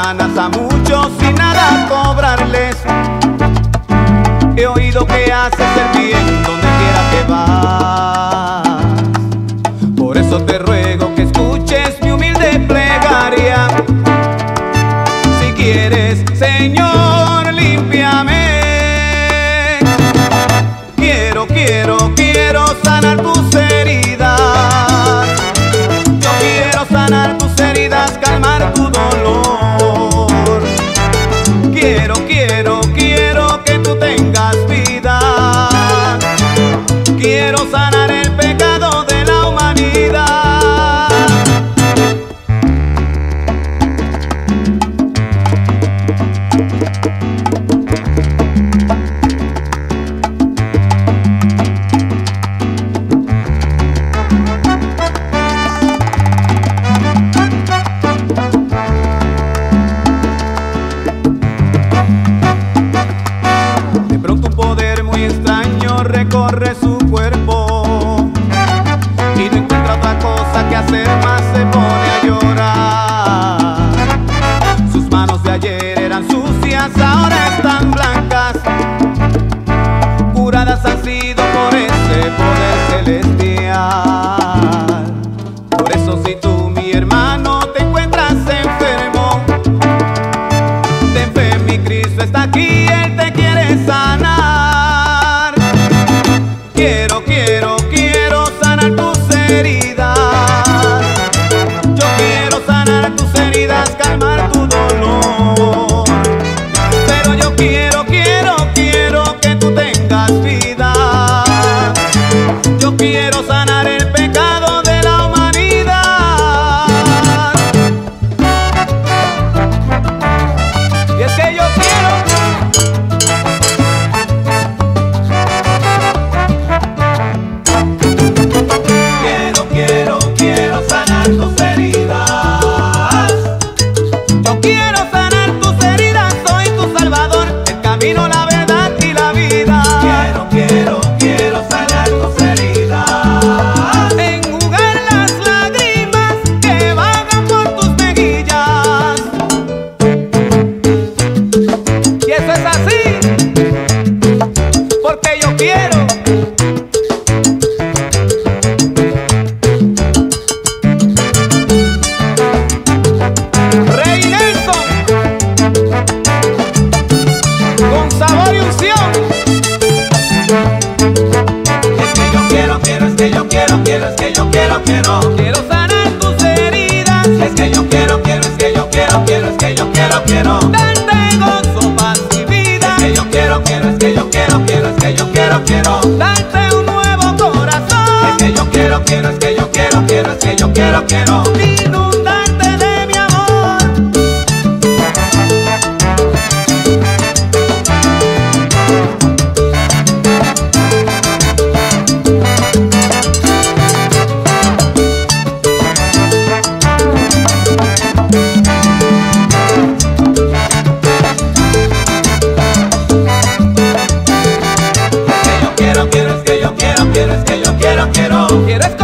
ganas a muchos sin nada cobrarles. He oído que haces el bien donde quiera que vas. Por eso te ruego que escuches mi humilde plegaria. Si quieres, Señor, límpiame. Quiero sanar tus heridas. Yo quiero sanar tus heridas, calmar tu dolor. Quiero que tú tengas vida. Quiero sanar el pecado de la humanidad. Recorre su cuerpo y no encuentra otra cosa que hacer, más se pone a llorar. Sus manos de ayer eran sucias, ahora están blancas. Curadas han sido por ese poder celestial. Por eso si tú, mi hermano, te encuentras enfermo, ten fe, mi Cristo está aquí, Él te quiere sanar. Quiero sanar tus heridas. Yo quiero sanar tus heridas, calmar tu dolor. Pero yo quiero que tú tengas vida. Yo quiero sanar el pecado de la humanidad. Y es que yo quiero sanar tus heridas. Yo quiero sanar tus heridas, soy tu salvador, el camino, la verdad y la vida. Quiero sanar tus heridas, enjugar las lágrimas que vagan por tus mejillas. Y eso es así, porque yo quiero. Quiero sanar tus heridas. Es que yo quiero. Darte gozo, paz y vida. Es que yo quiero. Darte un nuevo corazón. Es que yo quiero. Inundarte de mi amor. Es que yo quiero